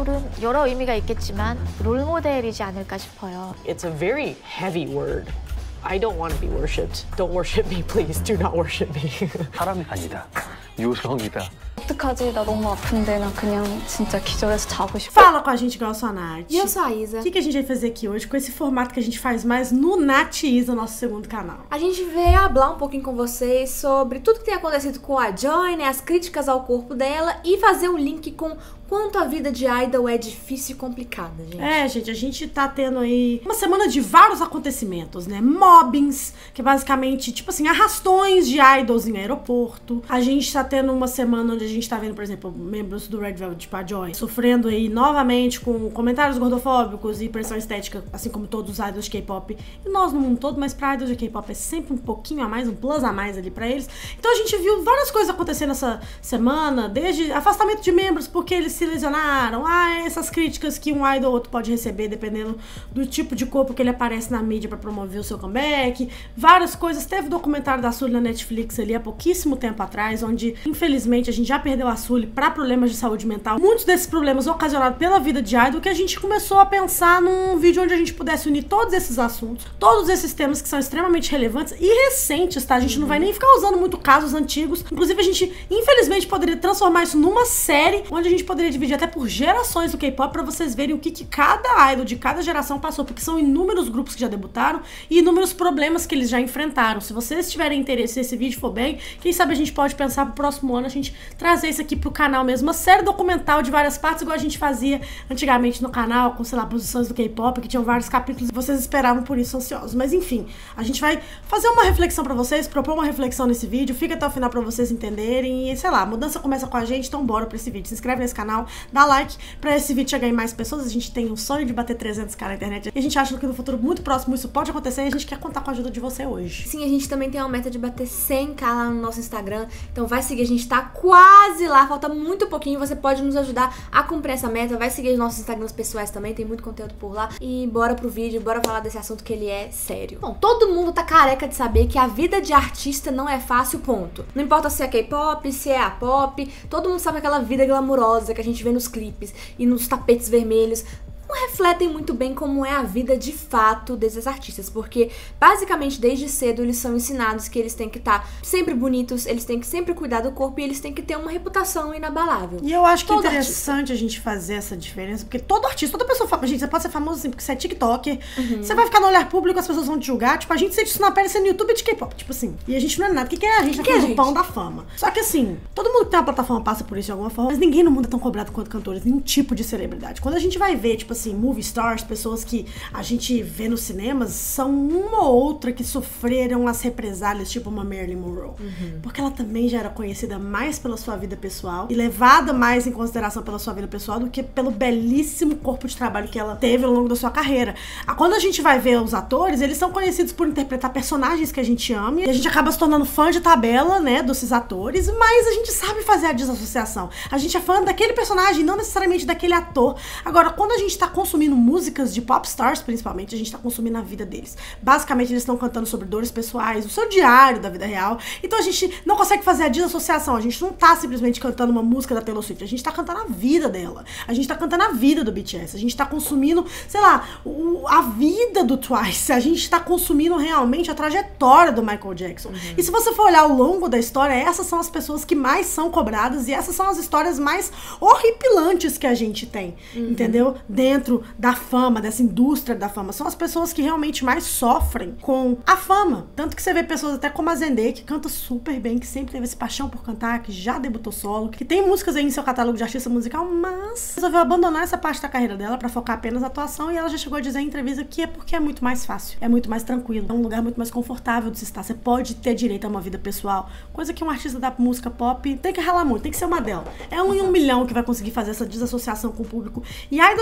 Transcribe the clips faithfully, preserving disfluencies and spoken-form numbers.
아이돌은 여러 의미가 있겠지만 롤모델이지 않을까 싶어요. It's a very heavy word. I don't want to be worshipped. Don't worship me, please. Do not worship me. 사람이 아니다. 요성이다. 어떡하지? 나 너무 아픈데 나 그냥 진짜 기절해서 자고 싶어. Fala com a gente, igual eu sou a Nath. E eu sou a Isa. O que, que a gente vai fazer aqui hoje com esse formato que a gente faz mais no Nath e Isa, nosso segundo canal? A gente veio falar um pouquinho com vocês sobre tudo que tem acontecido com a Joy, né, as críticas ao corpo dela e fazer um link com quanto a vida de idol é difícil e complicada, gente. É, gente, a gente tá tendo aí uma semana de vários acontecimentos, né? Mobbings, que é basicamente, tipo assim, arrastões de idols em aeroporto. A gente tá tendo uma semana onde a gente tá vendo, por exemplo, membros do Red Velvet, tipo a Joy, sofrendo aí novamente com comentários gordofóbicos e pressão estética, assim como todos os idols de K-pop. E nós no mundo todo, mas pra idols de K-pop é sempre um pouquinho a mais, um plus a mais ali pra eles. Então a gente viu várias coisas acontecendo essa semana, desde afastamento de membros porque eles se lesionaram, ah, essas críticas que um idol ou outro pode receber dependendo do tipo de corpo que ele aparece na mídia pra promover o seu comeback, várias coisas. Teve documentário da Sully na Netflix ali há pouquíssimo tempo atrás, onde infelizmente a gente já perdeu a Sully pra problemas de saúde mental, muitos desses problemas ocasionados pela vida de idol, que a gente começou a pensar num vídeo onde a gente pudesse unir todos esses assuntos, todos esses temas que são extremamente relevantes e recentes, tá? A gente não vai nem ficar usando muito casos antigos, inclusive a gente infelizmente poderia transformar isso numa série, onde a gente poderia dividir até por gerações do K-pop pra vocês verem o que, que cada idol de cada geração passou, porque são inúmeros grupos que já debutaram e inúmeros problemas que eles já enfrentaram. Se vocês tiverem interesse e esse vídeo for bem, quem sabe a gente pode pensar pro próximo ano a gente trazer isso aqui pro canal mesmo, uma série documental de várias partes, igual a gente fazia antigamente no canal, com, sei lá, posições do K-pop, que tinham vários capítulos e vocês esperavam por isso ansiosos. Mas enfim, a gente vai fazer uma reflexão pra vocês, propor uma reflexão nesse vídeo, fica até o final pra vocês entenderem e, sei lá, a mudança começa com a gente, então bora pra esse vídeo. Se inscreve nesse canal, dá like pra esse vídeo chegar em mais pessoas. A gente tem um sonho de bater trezentos k na internet e a gente acha que no futuro muito próximo isso pode acontecer e a gente quer contar com a ajuda de você hoje. Sim, a gente também tem uma meta de bater cem k lá no nosso Instagram, então vai seguir, a gente tá quase lá, falta muito pouquinho, você pode nos ajudar a cumprir essa meta, vai seguir os nossos Instagrams pessoais também, tem muito conteúdo por lá e bora pro vídeo, bora falar desse assunto que ele é sério. Bom, todo mundo tá careca de saber que a vida de artista não é fácil, ponto. Não importa se é K-pop, se é a pop, todo mundo sabe aquela vida glamurosa que a gente vê nos clipes e nos tapetes vermelhos, não refletem muito bem como é a vida de fato desses artistas, porque basicamente desde cedo eles são ensinados que eles têm que estar sempre bonitos, eles têm que sempre cuidar do corpo e eles têm que ter uma reputação inabalável. E eu acho que é Todo interessante artista. a gente fazer essa diferença, porque todo artista, toda pessoa fala, gente, você pode ser famoso assim, porque você é TikToker, uhum. Você vai ficar no olhar público, as pessoas vão te julgar, tipo, a gente sente isso na pele sendo YouTube de K-pop, tipo assim, e a gente não é nada, o que, que é a gente? Que tá falando do pão da fama. Só que assim, todo mundo que tem uma plataforma passa por isso de alguma forma, mas ninguém no mundo é tão cobrado quanto cantores, nenhum tipo de celebridade. Quando a gente vai ver, tipo assim, movie stars, pessoas que a gente vê nos cinemas, são uma ou outra que sofreram as represálias, tipo uma Marilyn Monroe. Uhum. Porque ela também já era conhecida mais pela sua vida pessoal e levada mais em consideração pela sua vida pessoal do que pelo belíssimo corpo de trabalho que ela teve ao longo da sua carreira. Quando a gente vai ver os atores, eles são conhecidos por interpretar personagens que a gente ama e a gente acaba se tornando fã de tabela, né, desses atores, mas a gente sabe fazer a desassociação. A gente é fã daquele personagem, não necessariamente daquele ator. Agora, quando a gente tá consumindo música de popstars, principalmente, a gente tá consumindo a vida deles. Basicamente, eles estão cantando sobre dores pessoais, o seu diário da vida real. Então a gente não consegue fazer a desassociação. A gente não tá simplesmente cantando uma música da Taylor Swift. A gente tá cantando a vida dela. A gente tá cantando a vida do B T S. A gente tá consumindo, sei lá, o, a vida do Twice. A gente tá consumindo realmente a trajetória do Michael Jackson. Uhum. E se você for olhar ao longo da história, essas são as pessoas que mais são cobradas e essas são as histórias mais horripilantes que a gente tem. Uhum. Entendeu? Dentro da fama, dessa indústria da fama. São as pessoas que realmente mais sofrem com a fama. Tanto que você vê pessoas até como a Zendaya, que canta super bem, que sempre teve esse paixão por cantar, que já debutou solo, que tem músicas aí em seu catálogo de artista musical, mas resolveu abandonar essa parte da carreira dela pra focar apenas na atuação e ela já chegou a dizer em entrevista que é porque é muito mais fácil, é muito mais tranquilo, é um lugar muito mais confortável de se estar. Você pode ter direito a uma vida pessoal, coisa que um artista da música pop tem que ralar muito, tem que ser uma Adele. É um em um milhão que vai conseguir fazer essa desassociação com o público. E idols de K-pop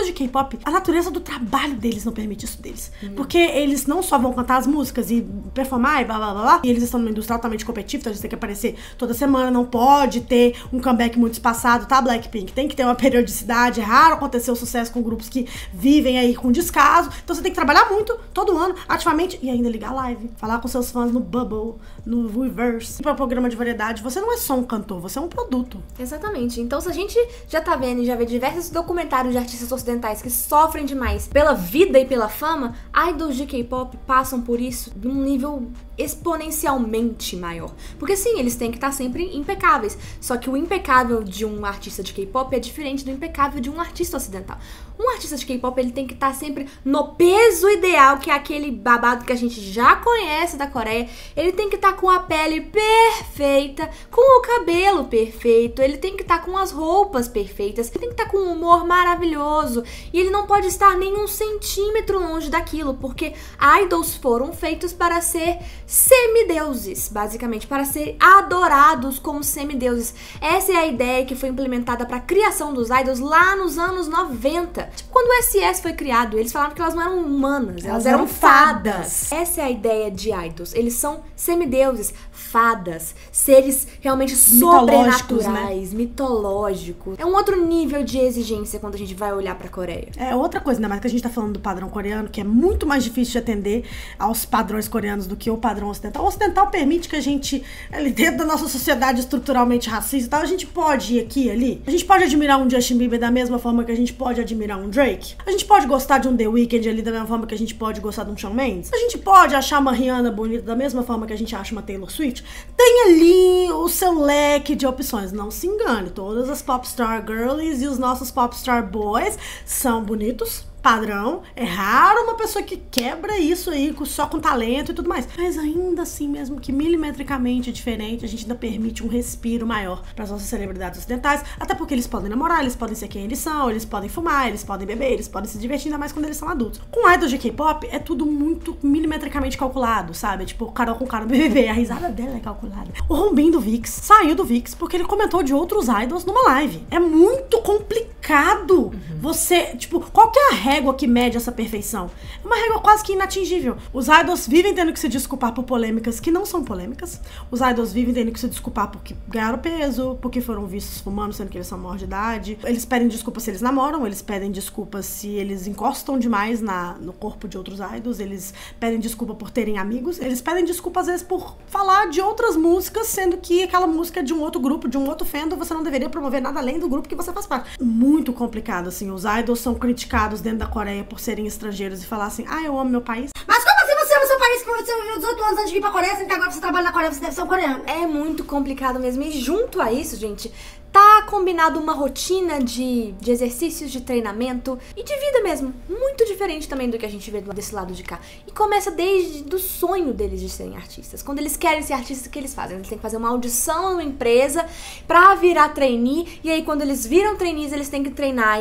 K-pop, a natureza do trabalho deles não permite isso deles. Uhum. Porque eles não só vão cantar as músicas e performar e blá blá blá, blá e eles estão numa indústria altamente competitiva, então eles têm que aparecer toda semana, não pode ter um comeback muito espaçado, tá, Blackpink? Tem que ter uma periodicidade, é raro acontecer o sucesso com grupos que vivem aí com descaso, então você tem que trabalhar muito, todo ano, ativamente, e ainda ligar live, falar com seus fãs no Bubble, no Reverse. Para o programa de variedade, você não é só um cantor, você é um produto. Exatamente. Então, se a gente já tá vendo e já vê diversos documentários de artistas ocidentais que sofrem demais pela vida e pela fama, idols de K-pop passam por isso de um nível exponencialmente maior. Porque sim, eles têm que estar sempre impecáveis. Só que o impecável de um artista de K-pop é diferente do impecável de um artista ocidental. Um artista de K-pop, ele tem que estar sempre no peso ideal, que é aquele babado que a gente já conhece da Coreia. Ele tem que estar com a pele perfeita, com o cabelo perfeito, ele tem que estar com as roupas perfeitas, ele tem que estar com um humor maravilhoso. E ele não pode estar nem um centímetro longe daquilo, porque idols foram feitos para ser semideuses, basicamente, para ser adorados como semideuses. Essa é a ideia que foi implementada para a criação dos idols lá nos anos noventa. Tipo, quando o S S foi criado, eles falavam que elas não eram humanas, elas, elas eram fadas. fadas. Essa é a ideia de idols. Eles são semideuses, fadas, seres realmente sobrenaturais, né? Mitológicos. É um outro nível de exigência quando a gente vai olhar pra Coreia. É outra coisa, ainda mais que a gente tá falando do padrão coreano, que é muito mais difícil de atender aos padrões coreanos do que o padrão ocidental. O ocidental permite que a gente, ali dentro da nossa sociedade estruturalmente racista e tal, a gente pode ir aqui e ali. A gente pode admirar um Justin Bieber da mesma forma que a gente pode admirar um Drake. A gente pode gostar de um The Weeknd ali da mesma forma que a gente pode gostar de um Shawn Mendes. A gente pode achar uma Rihanna bonita da mesma forma que a gente acha uma Taylor Swift. Tem ali o seu leque de opções. Não se engane, todas as popstar girlies e os nossos popstar boys são bonitos, padrão. É raro uma pessoa que quebra isso aí só com talento e tudo mais. Mas ainda assim, mesmo que milimetricamente diferente, a gente ainda permite um respiro maior para as nossas celebridades ocidentais, até porque eles podem namorar, eles podem ser quem eles são, eles podem fumar, eles podem beber, eles podem se divertir, ainda mais quando eles são adultos. Com idols de K-pop, é tudo muito milimetricamente calculado, sabe? Tipo, Carol com cara no B B B, a risada dela é calculada. O Rombin do VIX saiu do VIX porque ele comentou de outros idols numa live. É muito complicado. Uhum. Você, tipo, qual que é a régua que mede essa perfeição? É uma régua quase que inatingível. Os idols vivem tendo que se desculpar por polêmicas que não são polêmicas. Os idols vivem tendo que se desculpar porque ganharam peso, porque foram vistos fumando, sendo que eles são maior de idade. Eles pedem desculpa se eles namoram, eles pedem desculpa se eles encostam demais na, no corpo de outros idols, eles pedem desculpa por terem amigos, eles pedem desculpa às vezes por falar de outras músicas, sendo que aquela música é de um outro grupo, de um outro fandom, você não deveria promover nada além do grupo que você faz parte. Muito complicado, assim. Os idols são criticados dentro da Coreia por serem estrangeiros e falar assim, ah, eu amo meu país. Mas como assim você ama seu país que você viveu dezoito anos antes de vir pra Coreia, sendo que agora você trabalha na Coreia, você deve ser um coreano? É muito complicado mesmo. E junto a isso, gente, tá combinado uma rotina de, de exercícios, de treinamento e de vida mesmo. Muito diferente também do que a gente vê desse lado de cá. E começa desde o sonho deles de serem artistas. Quando eles querem ser artistas, o que eles fazem? Eles têm que fazer uma audição numa empresa pra virar trainee. E aí, quando eles viram trainees, eles têm que treinar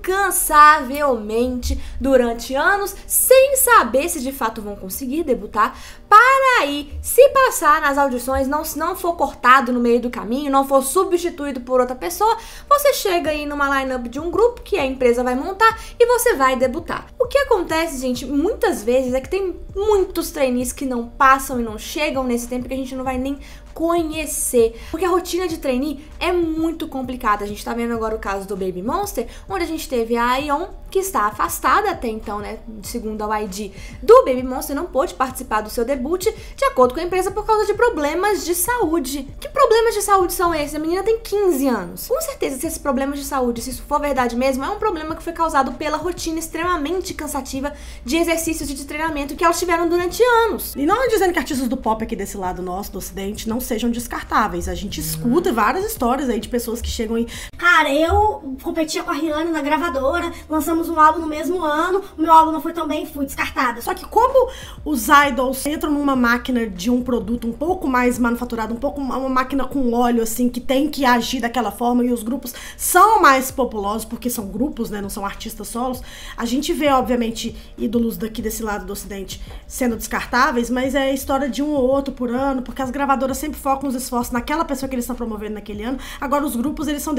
incansavelmente durante anos, sem saber se de fato vão conseguir debutar, para aí, se passar nas audições, não, se não for cortado no meio do caminho, não for substituído por outra pessoa, você chega aí numa line-up de um grupo que a empresa vai montar e você vai debutar. O que acontece, gente, muitas vezes é que tem muitos trainees que não passam e não chegam nesse tempo que a gente não vai nem conhecer, porque a rotina de trainee é muito complicada. A gente tá vendo agora o caso do Baby Monster, onde a gente teve a Ayeon, que está afastada até então, né, segundo a Y G, do Baby Monster, não pôde participar do seu debut, de acordo com a empresa, por causa de problemas de saúde. Que problemas de saúde são esses? A menina tem quinze anos. Com certeza, se esses problemas de saúde, se isso for verdade mesmo, é um problema que foi causado pela rotina extremamente cansativa de exercícios e de treinamento que elas tiveram durante anos. E não é dizendo que artistas do pop aqui desse lado nosso, do ocidente, não sejam descartáveis. A gente escuta várias histórias aí de pessoas que chegam e... Cara, eu competia com a Rihanna na gravadora, lançamos um álbum no mesmo ano, o meu álbum não foi tão bem, fui descartada. Só que como os idols entram numa máquina de um produto um pouco mais manufaturado, um pouco uma máquina com óleo, assim, que tem que agir daquela forma, e os grupos são mais populosos, porque são grupos, né, não são artistas solos, a gente vê, obviamente, ídolos daqui desse lado do ocidente sendo descartáveis, mas é a história de um ou outro por ano, porque as gravadoras sempre focam os esforços naquela pessoa que eles estão promovendo naquele ano. Agora os grupos, eles são dezenas e dezenas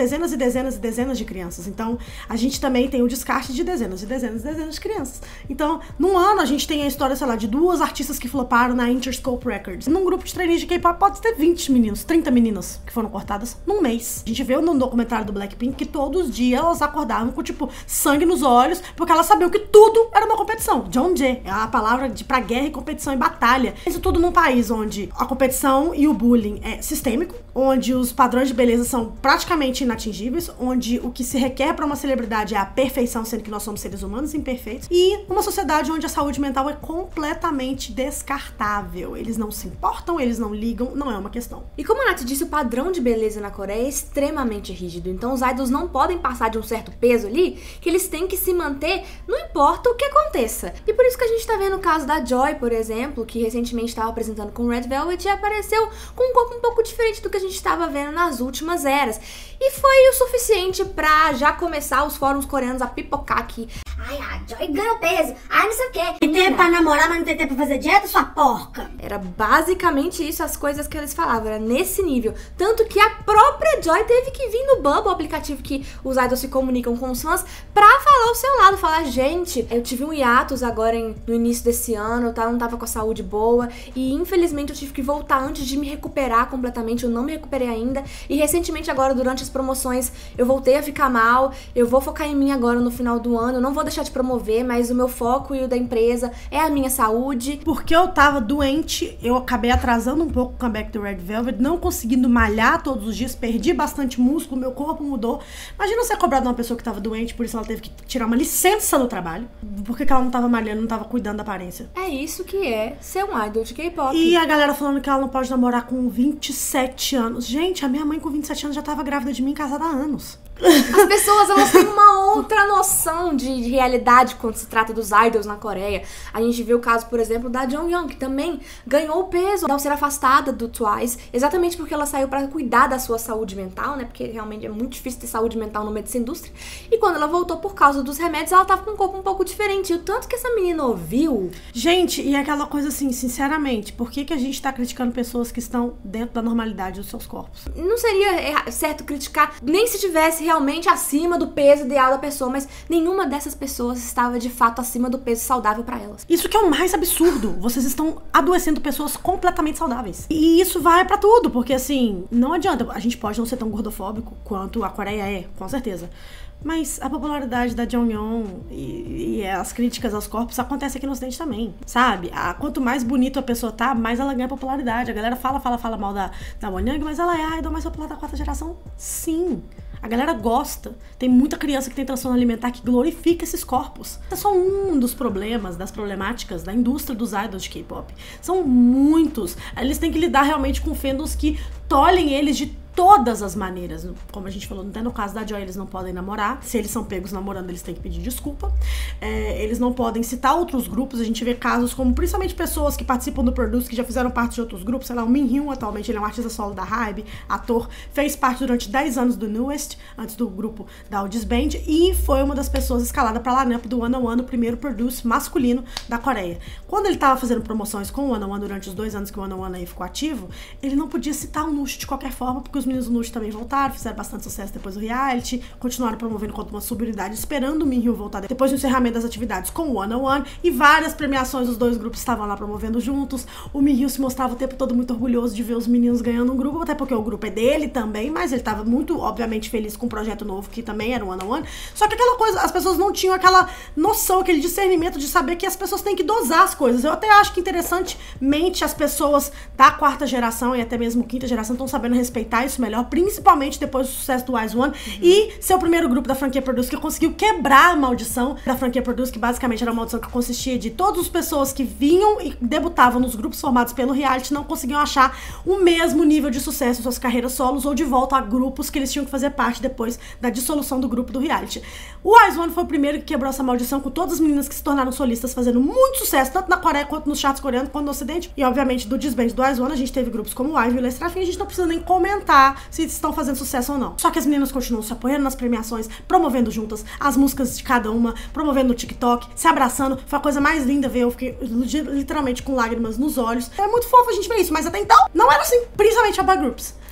dezenas e dezenas de crianças. Então, a gente também tem o descarte de dezenas e dezenas e dezenas de crianças. Então, num ano, a gente tem a história, sei lá, de duas artistas que floparam na Interscope Records. Num grupo de trainees de K-pop pode ter vinte meninos, trinta meninas que foram cortadas num mês. A gente vê no documentário do Blackpink que todos os dias elas acordavam com, tipo, sangue nos olhos, porque elas sabiam que tudo era uma competição. Jeonjae é a palavra de pra guerra e competição e batalha. Isso tudo num país onde a competição e o bullying é sistêmico, onde os padrões de beleza são praticamente inatingíveis, onde o que se requer pra uma celebridade é a perfeição, sendo que nós somos seres humanos imperfeitos, e uma sociedade onde a saúde mental é completamente descartável. Eles não se importam, eles não ligam, não é uma questão. E como a Nath disse, o padrão de beleza na Coreia é extremamente rígido, então os idols não podem passar de um certo peso ali, que eles têm que se manter, não importa o que aconteça. E por isso que a gente tá vendo o caso da Joy, por exemplo, que recentemente estava apresentando com Red Velvet e apareceu com um corpo um pouco diferente do que a gente estava vendo nas últimas eras. E foi o suficiente pra já começar os fóruns coreanos a pipocar aqui. Ai, a Joy ganhou peso. Ai, não sei o quê. Tem tempo pra namorar, mas não tem tempo pra fazer dieta, sua porca. Era basicamente isso, as coisas que eles falavam, era nesse nível. Tanto que a própria Joy teve que vir no Bubble, o aplicativo que os idols se comunicam com os fãs, pra falar o seu lado, falar, gente, eu tive um hiatus agora em, no início desse ano, tá, não tava com a saúde boa, e infelizmente eu tive que voltar antes de me recuperar completamente, eu não me recuperei ainda, e recentemente agora, durante as promoções, eu voltei a ficar mal, eu vou focar em mim agora no final do ano, eu não vou deixar de promover, mas o meu foco e o da empresa é a minha saúde. Porque eu tava doente, eu acabei atrasando um pouco o comeback do Red Velvet, não conseguindo malhar todos os dias, perdi bastante músculo, meu corpo mudou. Imagina ser cobrado de uma pessoa que tava doente, por isso ela teve que tirar uma licença do trabalho, porque ela não tava malhando, não tava cuidando da aparência. É isso que é ser um idol de K-pop. E a galera falando que ela não pode namorar com vinte e sete anos. Gente, a minha mãe com vinte e sete anos já tava grávida de mim, casada há anos. As pessoas, elas têm uma outra noção de, de realidade quando se trata dos idols na Coreia. A gente viu o caso, por exemplo, da Jonghyun, que também ganhou peso ao ser afastada do Twice, exatamente porque ela saiu pra cuidar da sua saúde mental, né? Porque realmente é muito difícil ter saúde mental no meio dessa indústria. E quando ela voltou por causa dos remédios, ela tava com um corpo um pouco diferente. E o tanto que essa menina ouviu... Gente, e aquela coisa assim, sinceramente, por que que a gente tá criticando pessoas que estão dentro da normalidade dos seus corpos? Não seria certo criticar, nem se tivesse realmente acima do peso ideal da pessoa, mas nenhuma dessas pessoas estava de fato acima do peso saudável pra elas. Isso que é o mais absurdo. Vocês estão adoecendo pessoas completamente saudáveis. E isso vai pra tudo, porque assim, não adianta. A gente pode não ser tão gordofóbico quanto a Coreia é, com certeza. Mas a popularidade da Jonghyun e, e as críticas aos corpos acontece aqui no Ocidente também, sabe? A, quanto mais bonito a pessoa tá, mais ela ganha popularidade. A galera fala, fala, fala mal da, da Wonyoung, mas ela é a idol mais popular da quarta geração? Sim. A galera gosta. Tem muita criança que tem transtorno alimentar que glorifica esses corpos. É só um dos problemas, das problemáticas da indústria dos idols de K-pop. São muitos. Eles têm que lidar realmente com fandoms que tolhem eles de todas as maneiras. Como a gente falou, até no caso da Joy, eles não podem namorar. Se eles são pegos namorando, eles têm que pedir desculpa. É, eles não podem citar outros grupos. A gente vê casos como, principalmente pessoas que participam do Produce, que já fizeram parte de outros grupos. Sei lá, o Minhyun, atualmente, ele é um artista solo da Hybe, ator, fez parte durante dez anos do Newest, antes do grupo da Disband, e foi uma das pessoas escalada pra lineup do One on One, o primeiro Produce masculino da Coreia. Quando ele tava fazendo promoções com o One on One durante os dois anos que o One on One aí ficou ativo, ele não podia citar o Nush de qualquer forma, porque os meninos do Nush também voltaram, fizeram bastante sucesso depois do reality, continuaram promovendo como uma subunidade, esperando o Minhyun voltar depois do encerramento das atividades com o One on One, e várias premiações os dois grupos estavam lá promovendo juntos. O Minhyun se mostrava o tempo todo muito orgulhoso de ver os meninos ganhando um grupo, até porque o grupo é dele também, mas ele tava muito, obviamente, feliz com um projeto novo, que também era o One on One. Só que aquela coisa, as pessoas não tinham aquela noção, aquele discernimento de saber que as pessoas têm que dosar as coisas. Eu até acho que, interessantemente, as pessoas da quarta geração e até mesmo quinta geração estão sabendo respeitar isso melhor, principalmente depois do sucesso do Wise One, uhum. E ser o primeiro grupo da franquia Produce que conseguiu quebrar a maldição da franquia Produce, que basicamente era uma maldição que consistia de todas as pessoas que vinham e debutavam nos grupos formados pelo reality não conseguiam achar o mesmo nível de sucesso em suas carreiras solos ou de volta a grupos que eles tinham que fazer parte depois da dissolução do grupo do reality. O Wise One foi o primeiro que quebrou essa maldição, com todas as meninas que se tornaram solistas fazendo muito sucesso, tanto na Coreia quanto nos charts coreanos, quanto no Ocidente. E obviamente do Disband do Wise One a gente teve grupos como o Ive e o Lestrafim, a gente não precisa nem comentar se estão fazendo sucesso ou não. Só que as meninas continuam se apoiando nas premiações, promovendo juntas as músicas de cada uma, promovendo no TikTok, se abraçando. Foi a coisa mais linda ver, eu fiquei literalmente com lágrimas nos olhos. É muito fofo a gente ver isso, mas até então não era assim, principalmente a boy groups.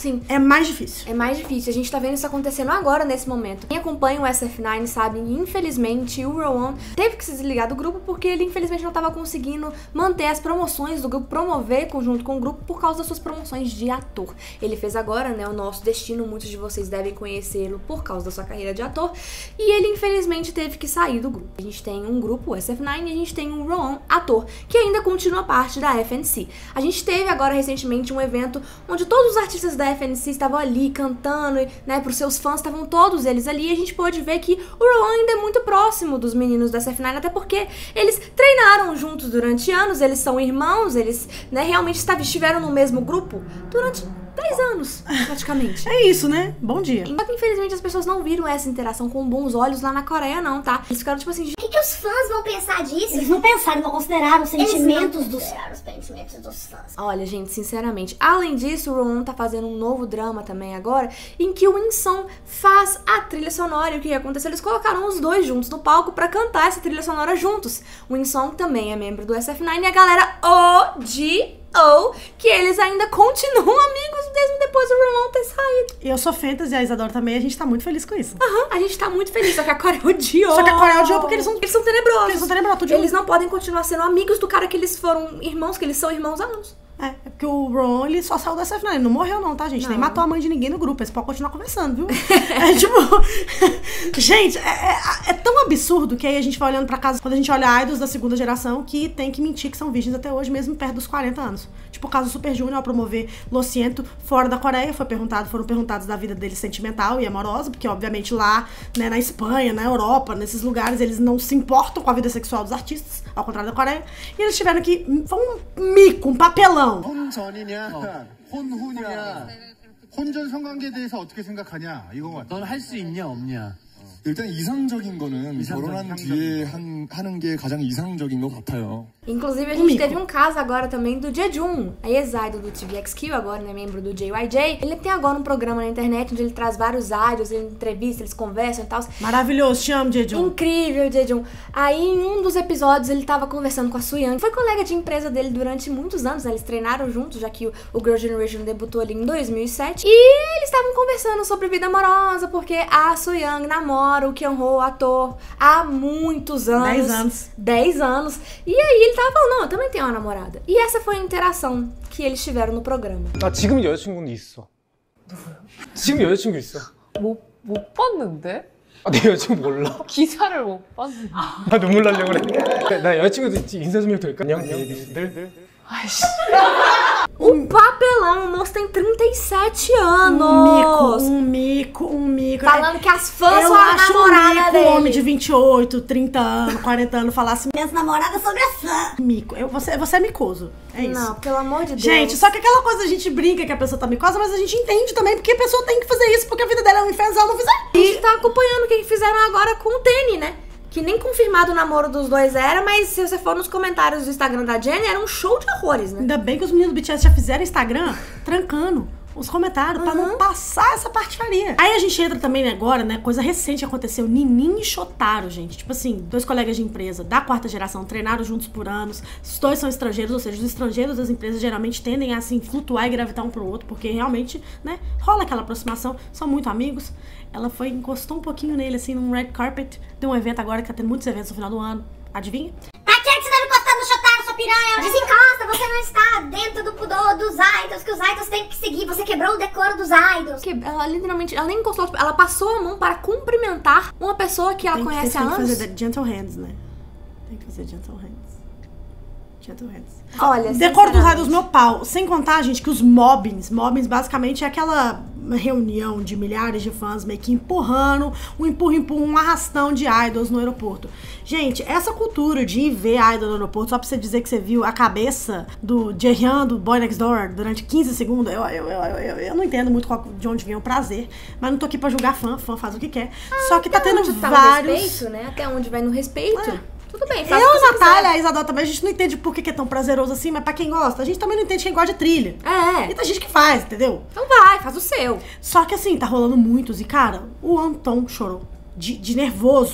assim... É mais difícil. É mais difícil. A gente tá vendo isso acontecendo agora, nesse momento. Quem acompanha o S F nove sabe, infelizmente, o Rowan teve que se desligar do grupo porque ele, infelizmente, não tava conseguindo manter as promoções do grupo, promover junto com o grupo por causa das suas promoções de ator. Ele fez agora, né, o Nosso Destino, muitos de vocês devem conhecê-lo por causa da sua carreira de ator, e ele, infelizmente, teve que sair do grupo. A gente tem um grupo, o S F nove, e a gente tem um Rowan, ator, que ainda continua parte da F N C. A gente teve agora, recentemente, um evento onde todos os artistas da F N C estavam ali cantando, né, pros seus fãs, estavam todos eles ali, e a gente pôde ver que o Rowan ainda é muito próximo dos meninos da S F nove, até porque eles treinaram juntos durante anos, eles são irmãos, eles, né, realmente estiveram no mesmo grupo durante dez anos, praticamente. É isso, né? Bom dia. Só que, infelizmente, as pessoas não viram essa interação com bons olhos lá na Coreia, não, tá? Eles ficaram tipo assim... O que, que os fãs vão pensar disso? Eles não pensaram, não consideraram os sentimentos Eles não dos... consideraram os sentimentos dos fãs. Olha, gente, sinceramente, além disso, o Rowan tá fazendo um novo drama também agora, em que o In-sung faz a trilha sonora. E o que aconteceu? Eles colocaram os dois juntos no palco pra cantar essa trilha sonora juntos. O In-sung também é membro do S F nove e a galera odiou que eles ainda continuam amigos mesmo depois do Rowan ter saído. Eu sou Fantasy e a Isadora também, a gente tá muito feliz com isso. Aham, uhum, a gente tá muito feliz, só que a Coreia odiou. Só que a Coreia odiou porque eles são... Eles são tenebrosos. Eles são tenebrosos, tudo Eles não podem continuar sendo amigos do cara que eles foram irmãos, que eles são irmãos há anos. É, é porque o Ron, ele só saiu da S F nove, ele não morreu não, tá, gente? Não. Nem matou a mãe de ninguém no grupo, eles podem continuar conversando, viu? É tipo... gente, é, é, é tão absurdo que aí a gente vai olhando pra casa, quando a gente olha idols da segunda geração, que tem que mentir que são virgens até hoje, mesmo perto dos quarenta anos. Tipo o caso do Super Junior, ao promover Lociento fora da Coreia, foi perguntado, foram perguntados da vida dele sentimental e amorosa, porque obviamente lá, né, na Espanha, na Europa, nesses lugares, eles não se importam com a vida sexual dos artistas, ao contrário da Coreia, e eles tiveram que... foi um mico, um papelão. 혼전이냐, 혼후냐, 혼전 성관계에 대해서 어떻게 생각하냐 이거 같아. 넌 할 수 있냐 없냐. 일단 이상적인 거는 이상적, 결혼한 이상적. 뒤에 한, 하는 게 가장 이상적인 것 같아요. Inclusive, a gente teve um caso agora também do Jejun, a ex-idol do T V X Q, agora, né, membro do J Y J. Ele tem agora um programa na internet onde ele traz vários idols, ele entrevista, eles conversam e tal. Maravilhoso, te amo, Jejun. Incrível, Jejun. Aí, em um dos episódios, ele tava conversando com a Suyang. Foi colega de empresa dele durante muitos anos, né? Eles treinaram juntos, já que o, o Girl Generation debutou ali em dois mil e sete. E eles estavam conversando sobre vida amorosa, porque a Suyang namora o Kyung-ho, ator, há muitos anos. Dez anos. Dez anos. E aí ele tava falando, não, eu também tenho uma namorada. E essa foi a interação que eles tiveram no programa. 나 지금 여자친구는 있어. 누구요? 지금 여자친구 있어. 못, 못 봤는데? 아, 내 여자친구 몰라? 기사를 못 봤는데. 나 눈물 나려고 그래. 나 여자친구도 있지. 인사 좀 해도 될까? 안녕, 베이비들. 아이씨. O papelão, o moço tem trinta e sete anos. Um mico, um mico, um mico. Falando que as fãs eu são a acho namorada um mico, dele. um homem de vinte e oito, trinta anos, quarenta anos, falar assim, Minhas namoradas sobre a fã. mico. Eu, você, você é micoso. É isso. Não, pelo amor de Deus. Gente, só que aquela coisa a gente brinca que a pessoa tá micosa, mas a gente entende também porque a pessoa tem que fazer isso, porque a vida dela é um inferno se ela não fizer. A gente tá acompanhando o que fizeram agora com o Tene, né? Que nem confirmado o namoro dos dois era, mas se você for nos comentários do Instagram da Jennie, era um show de horrores, né? Ainda bem que os meninos do B T S já fizeram Instagram trancando os comentários pra não passar essa patifaria. Aí a gente entra também agora, né, coisa recente que aconteceu, Ninin e Shotaro, gente. Tipo assim, dois colegas de empresa da quarta geração treinaram juntos por anos, os dois são estrangeiros, ou seja, os estrangeiros das empresas geralmente tendem a, assim, flutuar e gravitar um pro outro, porque realmente, né, rola aquela aproximação, são muito amigos. Ela foi, encostou um pouquinho nele, assim, num red carpet, de um evento agora que tá tendo muitos eventos no final do ano. Adivinha? Pra que você tá me encostando no Shotaro, sua piranha? Desencosta, você não está dentro do pudor dos idols, que os idols têm que seguir. Você quebrou o decoro dos idols. Que ela literalmente, ela nem encostou, ela passou a mão para cumprimentar uma pessoa que ela Tem que- conhece tem há que anos. fazer gentle hands, né? Tem que fazer gentle hands. Gentle hands. Olha, Decoro dos sinceramente. idols, meu pau. Sem contar, gente, que os mobbings, mobbings basicamente é aquela reunião de milhares de fãs meio que empurrando, um empurra-empurra, um arrastão de idols no aeroporto. Gente, essa cultura de ver idol no aeroporto só pra você dizer que você viu a cabeça do Jaehyun, do Boy Next Door, durante quinze segundos, eu, eu, eu, eu, eu não entendo muito qual, de onde vem o prazer, mas não tô aqui pra julgar fã, fã faz o que quer. Só que tá Até tendo onde tá vários... no respeito, né? Até onde vai no respeito. É. Tudo bem, faz Eu, o que a você Natália, quiser. a Isadora também, a gente não entende por que que é tão prazeroso assim, mas pra quem gosta, a gente também não entende quem gosta de trilha. É. E tem gente que faz, entendeu? Então vai, faz o seu. Só que assim, tá rolando muitos. E cara, o Anton chorou. De, de nervoso.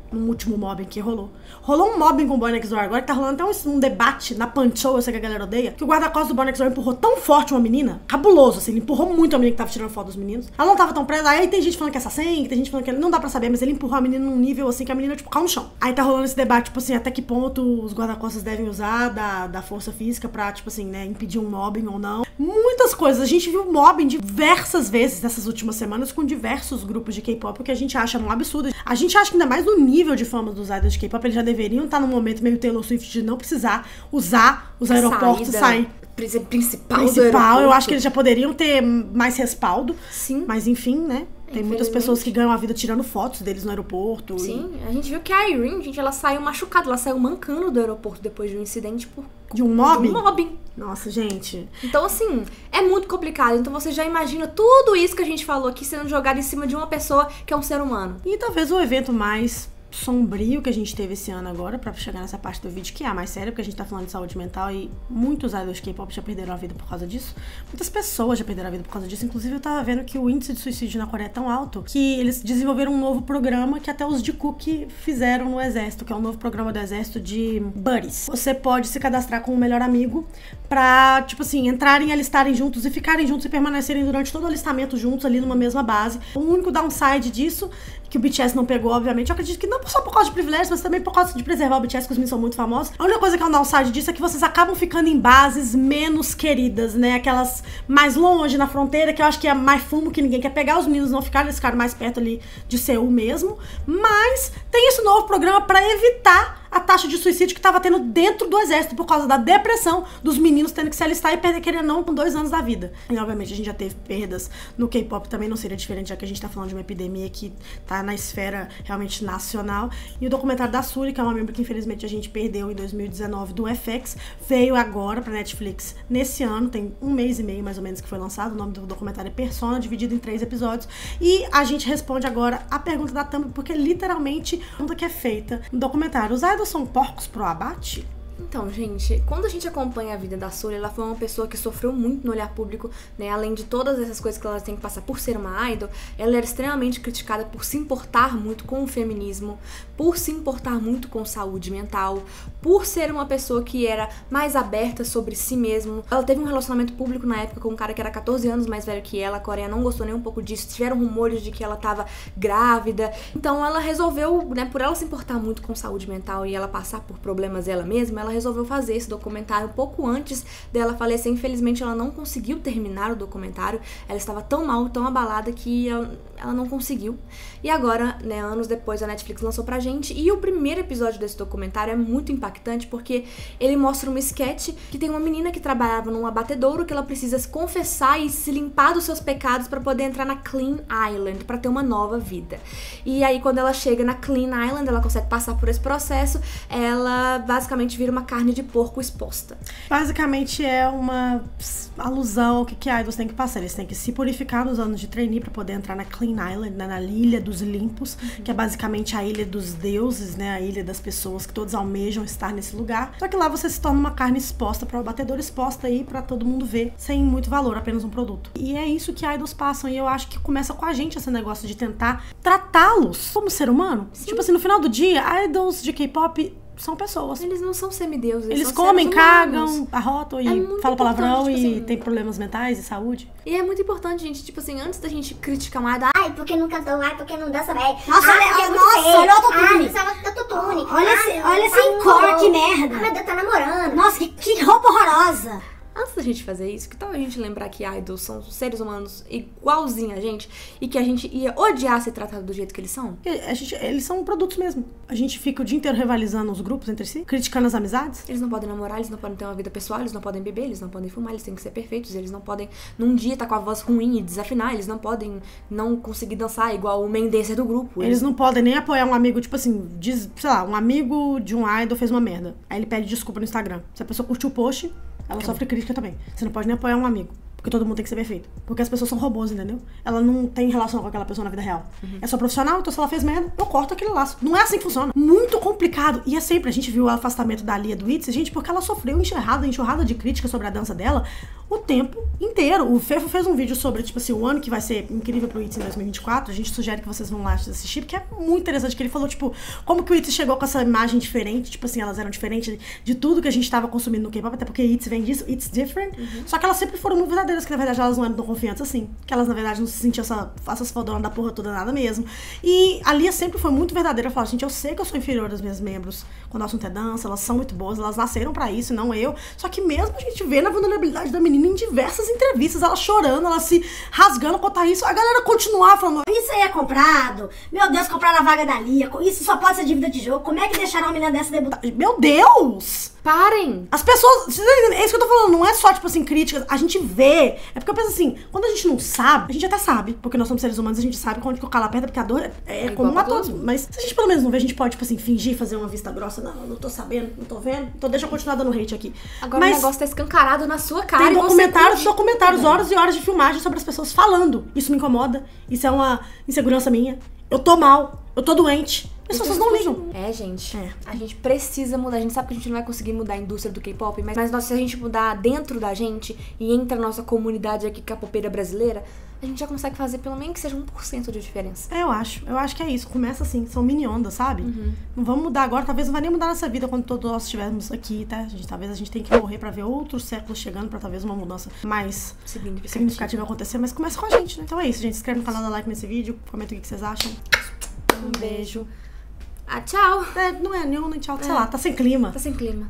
no último mobbing que rolou. Rolou um mobbing com o Boy Next Door agora, que tá rolando até um, um debate na Panchou, eu sei que a galera odeia, que o guarda-costas do Boy Next Door empurrou tão forte uma menina, cabuloso, assim, ele empurrou muito a menina que tava tirando foto dos meninos. Ela não tava tão presa, aí tem gente falando que é assassino, tem gente falando que ele não dá pra saber, mas ele empurrou a menina num nível, assim, que a menina, tipo, caiu no chão. Aí tá rolando esse debate, tipo assim, até que ponto os guarda-costas devem usar da, da força física pra, tipo assim, né, impedir um mobbing ou não. Muitas coisas. A gente viu mobbing diversas vezes nessas últimas semanas com diversos grupos de K-pop, o que a gente acha um absurdo. A gente acha que ainda mais no nível de fama dos idols de K-pop, eles já deveriam estar num momento meio Taylor Swift de não precisar usar os aeroportos e sair. Principal, Principal, eu acho que eles já poderiam ter mais respaldo. Sim. Mas enfim, né? Tem muitas pessoas que ganham a vida tirando fotos deles no aeroporto. Sim, e... a gente viu que a Irene, gente, ela saiu machucada, ela saiu mancando do aeroporto depois de um incidente por... De um mobbing? De um mobbing. Nossa, gente. Então, assim, é muito complicado. Então você já imagina tudo isso que a gente falou aqui sendo jogado em cima de uma pessoa que é um ser humano. E talvez o evento mais sombrio que a gente teve esse ano agora, pra chegar nessa parte do vídeo que é a mais séria, porque a gente tá falando de saúde mental e muitos idols de K-pop já perderam a vida por causa disso. Muitas pessoas já perderam a vida por causa disso. Inclusive, eu tava vendo que o índice de suicídio na Coreia é tão alto que eles desenvolveram um novo programa que até os de Cook fizeram no exército, que é um novo programa do exército de buddies. Você pode se cadastrar com um melhor amigo pra, tipo assim, entrarem, alistarem juntos e ficarem juntos e permanecerem durante todo o alistamento juntos ali numa mesma base. O único downside disso, que o B T S não pegou, obviamente, eu acredito que não só por causa de privilégios, mas também por causa de preservar o B T S, que os meninos são muito famosos. A única coisa que é um downside disso é que vocês acabam ficando em bases menos queridas, né? Aquelas mais longe, na fronteira, que eu acho que é mais fumo, que ninguém quer pegar. Os meninos não ficaram, eles ficaram mais perto ali de Seul mesmo. Mas tem esse novo programa pra evitar a taxa de suicídio que tava tendo dentro do exército por causa da depressão dos meninos tendo que se alistar e perder, querendo não, com dois anos da vida. E obviamente a gente já teve perdas no K-pop, também não seria diferente, já que a gente tá falando de uma epidemia que tá na esfera realmente nacional. E o documentário da Sulli, que é uma membro que infelizmente a gente perdeu em dois mil e dezenove do F X, veio agora pra Netflix nesse ano, tem um mês e meio mais ou menos que foi lançado. O nome do documentário é Persona, dividido em três episódios. E a gente responde agora a pergunta da Thumb, porque literalmente a pergunta que é feita no documentário: os idols são porcos pro abate? Então, gente, quando a gente acompanha a vida da Sulli, ela foi uma pessoa que sofreu muito no olhar público, né? Além de todas essas coisas que ela tem que passar por ser uma idol, ela era extremamente criticada por se importar muito com o feminismo, por se importar muito com saúde mental, por ser uma pessoa que era mais aberta sobre si mesma. Ela teve um relacionamento público na época com um cara que era catorze anos mais velho que ela. A Coreia não gostou nem um pouco disso, tiveram rumores de que ela tava grávida. Então ela resolveu, né, por ela se importar muito com saúde mental e ela passar por problemas ela mesma, ela resolveu fazer esse documentário um pouco antes dela falecer. Infelizmente ela não conseguiu terminar o documentário, ela estava tão mal, tão abalada que ela, ela não conseguiu. E agora, né, anos depois, a Netflix lançou pra gente, e o primeiro episódio desse documentário é muito impactante porque ele mostra uma sketch que tem uma menina que trabalhava num abatedouro, que ela precisa se confessar e se limpar dos seus pecados pra poder entrar na Clean Island, pra ter uma nova vida. E aí quando ela chega na Clean Island, ela consegue passar por esse processo, ela basicamente vira uma carne de porco exposta. Basicamente é uma alusão ao que, que idols têm que passar. Eles têm que se purificar nos anos de trainee pra poder entrar na Clean Island, né, na Ilha dos Limpos, uhum. que é basicamente a ilha dos deuses, né, a ilha das pessoas que todos almejam estar nesse lugar. Só que lá você se torna uma carne exposta para o abatedor, exposta aí pra todo mundo ver, sem muito valor, apenas um produto. E é isso que idols passam, e eu acho que começa com a gente esse negócio de tentar tratá-los como ser humano. Sim. Tipo assim, no final do dia, idols de K-pop são pessoas. Eles não são semideuses. Eles, eles comem, cagam, arrotam e é falam palavrão tipo e assim, tem problemas mentais e saúde. E é muito importante, gente, tipo assim, antes da gente criticar uma idol, ai, porque não cantou, ai, porque não dança bem. Nossa, ai, olha, é nossa, olha o autotune. Ah, não autotune. Olha esse, olha esse ai, cor, que merda. Ah, meu Deus, tá namorando. Nossa, que, que roupa horrorosa. antes da gente fazer isso, que tal a gente lembrar que idols são seres humanos igualzinho a gente e que a gente ia odiar ser tratado do jeito que eles são? A gente, eles são produtos mesmo. A gente fica o dia inteiro rivalizando os grupos entre si, criticando as amizades. Eles não podem namorar, eles não podem ter uma vida pessoal, eles não podem beber, eles não podem fumar, eles têm que ser perfeitos, eles não podem, num dia, estar tá com a voz ruim e desafinar, eles não podem não conseguir dançar igual o main dancer do grupo. Eles... eles não podem nem apoiar um amigo, tipo assim, diz, sei lá, um amigo de um idol fez uma merda. Aí ele pede desculpa no Instagram. Se a pessoa curtiu o post, ela Acabou. sofre crítica também. Você não pode nem apoiar um amigo. Porque todo mundo tem que ser perfeito. Porque as pessoas são robôs, entendeu? Ela não tem relação com aquela pessoa na vida real. Uhum. É só profissional, então se ela fez merda, eu corto aquele laço. Não é assim que funciona. Muito complicado. E é sempre, a gente viu o afastamento da Lia do Itzy, gente, porque ela sofreu enxurrada, enxurrada de críticas sobre a dança dela o tempo inteiro. O Fefo fez um vídeo sobre, tipo assim, o ano que vai ser incrível pro Itzy em dois mil e vinte e quatro. A gente sugere que vocês vão lá assistir, porque é muito interessante que ele falou, tipo, como que o Itzy chegou com essa imagem diferente, tipo assim, elas eram diferentes de tudo que a gente tava consumindo no K-pop, até porque Itzy vem disso, It's different. Uhum. Só que elas sempre foram muito verdadeiras, que na verdade elas não eram tão confiantes assim. Que elas, na verdade, não se sentiam essa, essas fodonas da porra toda, nada mesmo. E a Lia sempre foi muito verdadeira. Ela falou, gente, eu sei que eu sou inferior aos meus membros quando o assunto é dança, elas são muito boas, elas nasceram pra isso, não eu. Só que mesmo a gente vê na vulnerabilidade da menina em diversas entrevistas, ela chorando, ela se rasgando contra isso, a galera continuar falando, isso aí é comprado, meu Deus, compraram a vaga da Lia, isso só pode ser dívida de jogo, como é que deixaram uma menina dessa debutar? Meu Deus! Parem! As pessoas, é isso que eu tô falando, não é só, tipo assim, críticas, a gente vê, é porque eu penso assim, quando a gente não sabe, a gente até sabe, porque nós somos seres humanos, a gente sabe quando que o calo aperta, porque a dor é, é, é comum a todos, mas se a gente pelo menos não vê, a gente pode, tipo assim, fingir, fazer uma vista grossa, não, não tô sabendo, não tô vendo, então deixa eu continuar dando hate aqui. Agora mas o negócio tá escancarado na sua cara. Tem e documentários, você documentários, horas e horas de filmagem sobre as pessoas falando, isso me incomoda, isso é uma insegurança minha, eu tô mal, eu tô doente. As pessoas não ligam. É, gente. É. A gente precisa mudar. A gente sabe que a gente não vai conseguir mudar a indústria do K-pop, mas, mas nós, se a gente mudar dentro da gente e entra na nossa comunidade aqui capopeira brasileira, a gente já consegue fazer pelo menos que seja um por cento de diferença. É, eu acho. Eu acho que é isso. Começa assim. São mini ondas, sabe? Uhum. Não vamos mudar agora. Talvez não vai nem mudar nossa vida quando todos nós estivermos aqui, tá? A gente, talvez a gente tenha que morrer pra ver outros séculos chegando pra talvez uma mudança mais significativa, significativa acontecer. Mas começa com a gente, né? Então é isso, gente. Se inscreve no canal, dá like nesse vídeo. Comenta o que vocês acham. Um beijo. Ah, tchau. É, não é nenhum, nem tchau. Sei lá, tá sem clima. Tá sem clima.